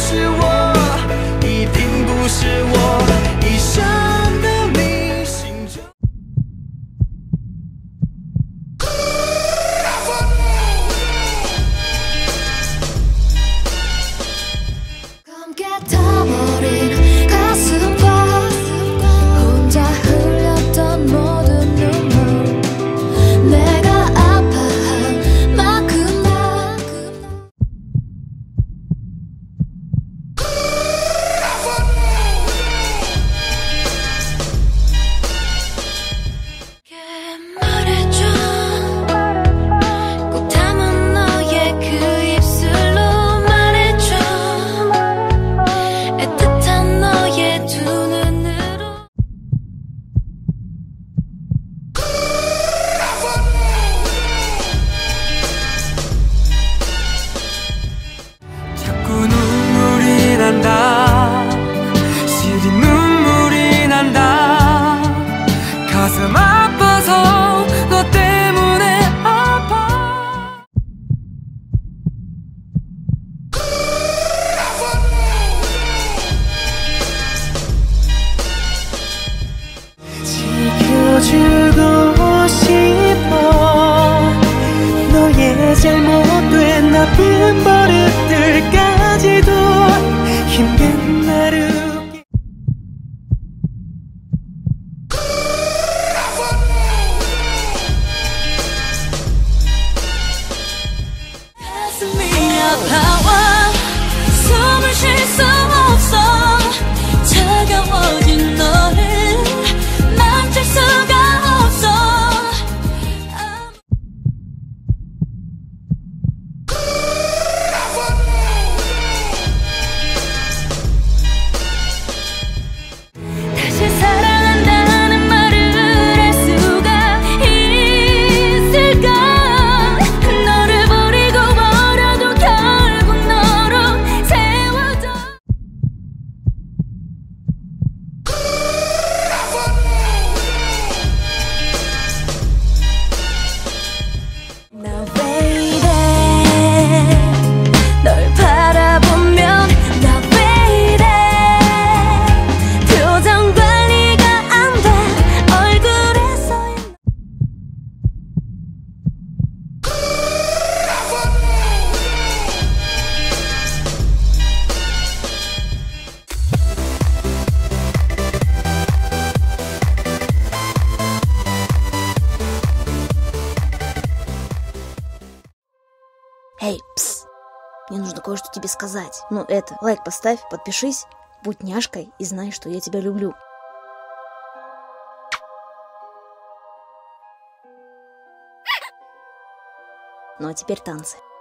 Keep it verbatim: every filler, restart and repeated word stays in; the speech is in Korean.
是我，一定不是我一生的迷信着。 지켜주고 싶어 너의 잘못된 나쁜 버릇들까지도 힘든 나를 가슴이 아파와 숨을 쉴 수 없어 차가워진 너를 만질 수가 없어 다시 사랑한다는 말을 할 수가 있을까 너를 버리고 멀어도 결국 너로 세워져 Now baby 널 바라보면 Now baby 표정 관리가 안 돼 얼굴에 써있는 Эй, пс, мне нужно кое-что тебе сказать. Ну это, лайк поставь, подпишись, будь няшкой и знай, что я тебя люблю. Ну а теперь танцы.